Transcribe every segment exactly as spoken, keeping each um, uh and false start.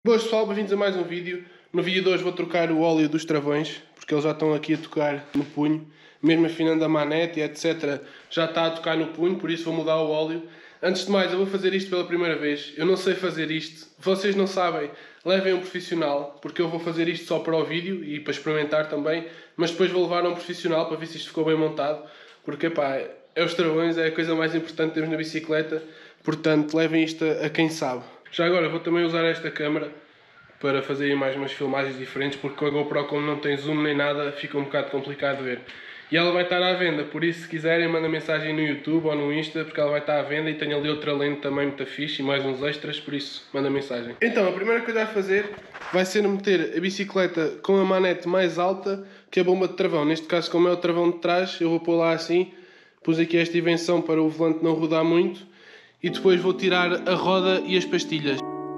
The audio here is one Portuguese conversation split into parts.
Boas pessoal, bem-vindos a mais um vídeo. No vídeo de hoje vou trocar o óleo dos travões, porque eles já estão aqui a tocar no punho. Mesmo afinando a manete e etcétera já está a tocar no punho, por isso vou mudar o óleo. Antes de mais, eu vou fazer isto pela primeira vez. Eu não sei fazer isto. Vocês não sabem, levem um profissional, porque eu vou fazer isto só para o vídeo e para experimentar também. Mas depois vou levar um profissional para ver se isto ficou bem montado. Porque, pá, é os travões, é a coisa mais importante que temos na bicicleta. Portanto, levem isto a, a quem sabe. Já agora vou também usar esta câmera para fazer mais umas filmagens diferentes, porque com a GoPro, como não tem zoom nem nada, fica um bocado complicado de ver. E ela vai estar à venda, por isso se quiserem mandem mensagem no YouTube ou no Insta, porque ela vai estar à venda e tenho ali outra lente também muito fixe e mais uns extras, por isso manda mensagem. Então, a primeira coisa a fazer vai ser meter a bicicleta com a manete mais alta que a bomba de travão. Neste caso, como é o travão de trás, eu vou pôr lá assim, pus aqui esta invenção para o volante não rodar muito e depois vou tirar a roda e as pastilhas.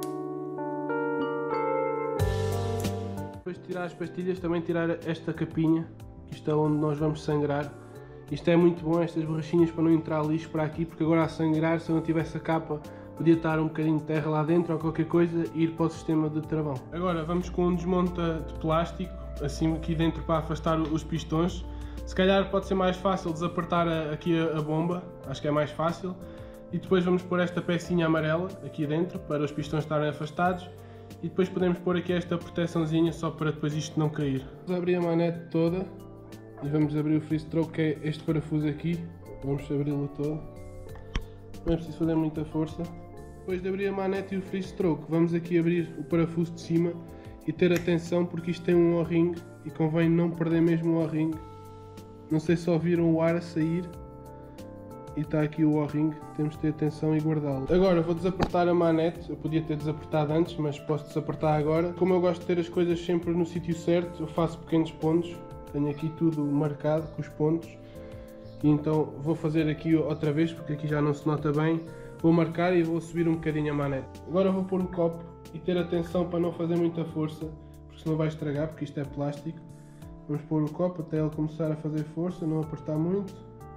Depois de tirar as pastilhas, também tirar esta capinha, que isto é onde nós vamos sangrar. Isto é muito bom, estas borrachinhas, para não entrar lixo para aqui, porque agora a sangrar, se eu não tivesse a capa, podia estar um bocadinho de terra lá dentro ou qualquer coisa e ir para o sistema de travão. Agora vamos com um desmonta de plástico, assim aqui dentro para afastar os pistões. Se calhar pode ser mais fácil desapertar a, aqui a, a bomba, acho que é mais fácil. E depois vamos pôr esta pecinha amarela aqui dentro, para os pistões estarem afastados. E depois podemos pôr aqui esta proteçãozinha só para depois isto não cair. Vamos abrir a manete toda e vamos abrir o free stroke, que é este parafuso aqui. Vamos abri-lo todo. Não é preciso fazer muita força. Depois de abrir a manete e o free stroke, vamos aqui abrir o parafuso de cima e ter atenção, porque isto tem um O-ring e convém não perder mesmo o O-ring. Não sei se ouviram o ar a sair. E está aqui o O-ring, temos de ter atenção e guardá-lo. Agora vou desapertar a manete, eu podia ter desapertado antes, mas posso desapertar agora. Como eu gosto de ter as coisas sempre no sítio certo, eu faço pequenos pontos. Tenho aqui tudo marcado com os pontos. E então vou fazer aqui outra vez, porque aqui já não se nota bem. Vou marcar e vou subir um bocadinho a manete. Agora vou pôr o copo e ter atenção para não fazer muita força, porque senão vai estragar, porque isto é plástico. Vamos pôr o copo até ele começar a fazer força, não apertar muito.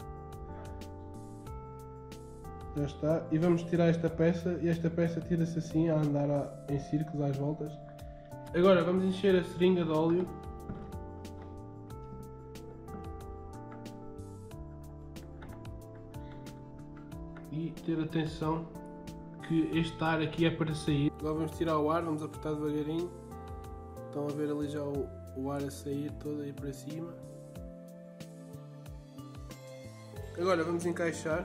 Já está. E vamos tirar esta peça, e esta peça tira-se assim a andar a, em círculos às voltas. Agora vamos encher a seringa de óleo. E ter atenção que este ar aqui é para sair. Agora vamos tirar o ar, vamos apertar devagarinho. Estão a ver ali já o, o ar a sair todo aí para cima. Agora vamos encaixar.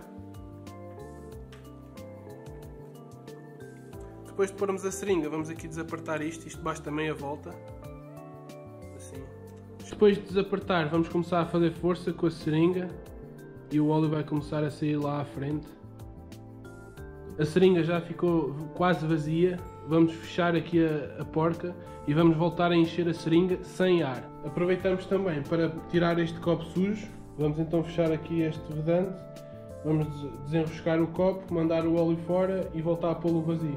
Depois de pormos a seringa, vamos aqui desapertar isto, isto basta meia volta, assim. Depois de desapertar, vamos começar a fazer força com a seringa e o óleo vai começar a sair lá à frente. A seringa já ficou quase vazia, vamos fechar aqui a, a porca e vamos voltar a encher a seringa sem ar. Aproveitamos também para tirar este copo sujo, vamos então fechar aqui este vedante. Vamos desenroscar o copo, mandar o óleo fora e voltar a pô-lo vazio.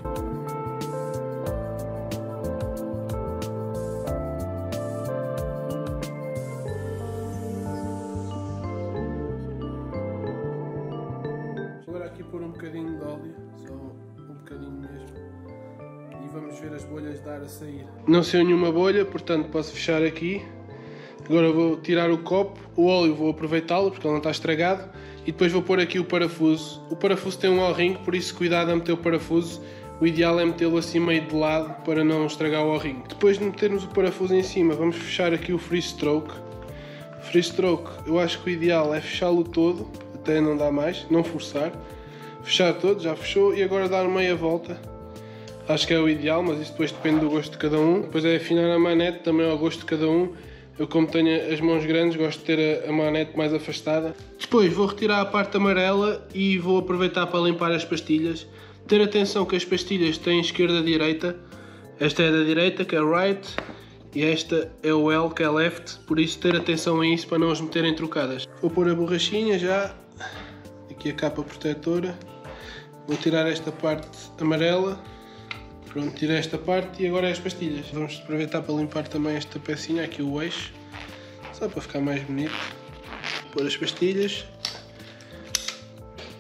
Vou agora aqui pôr um bocadinho de óleo, só um bocadinho mesmo. E vamos ver as bolhas de ar a sair. Não saiu nenhuma bolha, portanto posso fechar aqui. Agora vou tirar o copo, o óleo vou aproveitá-lo porque ele não está estragado. E depois vou pôr aqui o parafuso. O parafuso tem um O-ring, por isso cuidado a meter o parafuso. O ideal é metê-lo assim meio de lado para não estragar o O-ring. Depois de metermos o parafuso em cima, vamos fechar aqui o free stroke. Free stroke, eu acho que o ideal é fechá-lo todo, até não dar mais, não forçar. Fechar todo, já fechou, e agora dar meia volta. Acho que é o ideal, mas isso depois depende do gosto de cada um. Depois é afinar a manete, também ao gosto de cada um. Eu, como tenho as mãos grandes, gosto de ter a, a manete mais afastada. Depois vou retirar a parte amarela e vou aproveitar para limpar as pastilhas. Ter atenção que as pastilhas têm esquerda e direita. Esta é da direita, que é right, e esta é o L, que é left. Por isso ter atenção a isso para não as meterem trocadas. Vou pôr a borrachinha já. Aqui a capa protetora. Vou tirar esta parte amarela. Pronto, tirei esta parte e agora é as pastilhas. Vamos aproveitar para limpar também esta pecinha, aqui o eixo, só para ficar mais bonito. Pôr as pastilhas.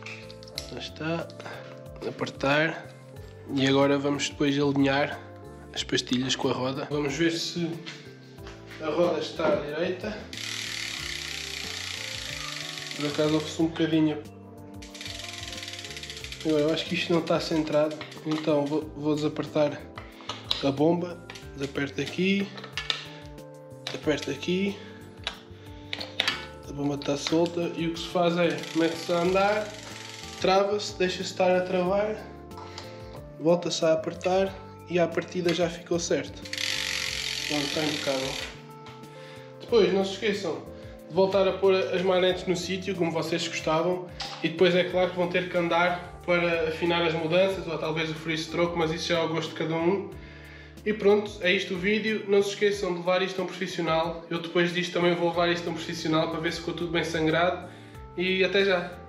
Já está. Apertar. E agora vamos depois alinhar as pastilhas com a roda. Vamos ver se a roda está à direita. Por acaso houve-se um bocadinho. Agora, eu acho que isto não está centrado, então vou, vou desapertar a bomba. Desaperto aqui, aperto aqui, a bomba está solta e o que se faz é, mete-se a andar, trava-se, deixa-se estar a travar, volta-se a apertar e à partida já ficou certo. Pronto, está impecável. Depois, não se esqueçam de voltar a pôr as magnetes no sítio, como vocês gostavam, e depois é claro que vão ter que andar para afinar as mudanças, ou talvez o free stroke, mas isso já é ao gosto de cada um. E pronto, é isto o vídeo. Não se esqueçam de levar isto a um profissional. Eu depois disto também vou levar isto a um profissional para ver se ficou tudo bem sangrado. E até já!